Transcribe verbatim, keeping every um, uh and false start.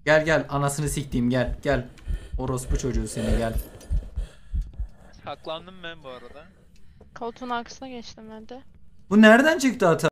Gel gel anasını siktiğim gel gel. Orospu çocuğu seni gel. Saklandım ben bu arada. Koltuğun arkasına geçtim ben de. Bu nereden çıktı ata?